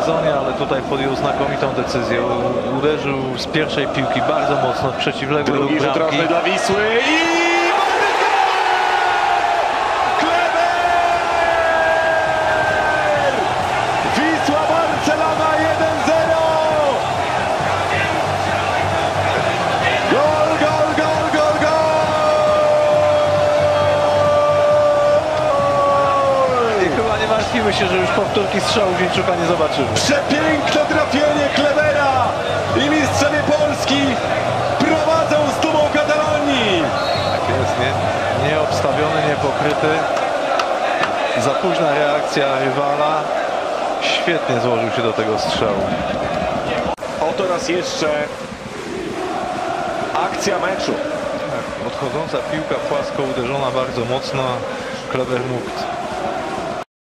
sezonie, ale tutaj podjął znakomitą decyzję. Uderzył z pierwszej piłki bardzo mocno w przeciwległy Drugi rzut rożny dla Wisły i... Wisła Barcelona 1-0! Gol, gol, gol, gol, gol! I chyba nie martwimy się, że już powtórki strzału Wieńczuka nie zobaczymy. Przepiękne trafienie Klebera i mistrzowie Polski prowadzą z dumą Katalonii. Tak jest, nieobstawiony, niepokryty. Za późna reakcja rywala. Świetnie złożył się do tego strzału. Oto raz jeszcze akcja meczu. Tak, odchodząca piłka płasko uderzona bardzo mocno. Kleber mógł